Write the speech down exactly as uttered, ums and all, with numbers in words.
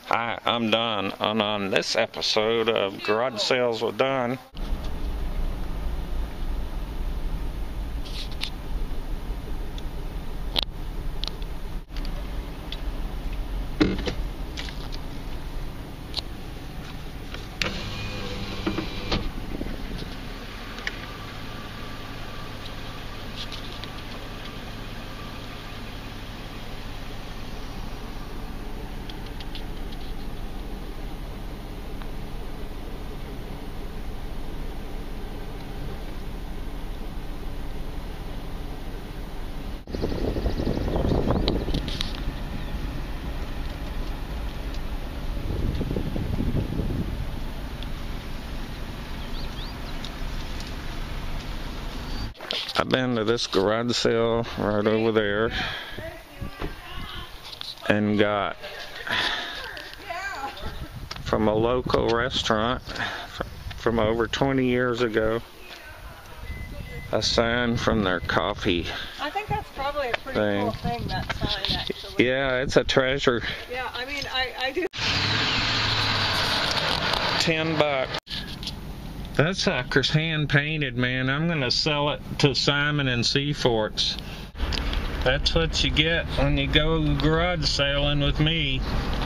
I, I'm done. And on this episode of Garage Sales with Don. I've been to this garage sale right over there and got from a local restaurant from over twenty years ago a sign from their coffee. I think that's probably a pretty thing. cool thing, that sign, actually. Yeah, it's a treasure. Yeah, I mean, I, I do. Ten bucks. That sucker's hand painted, man. I'm gonna sell it to Simon and Seaforts. That's what you get when you go garage sailing with me.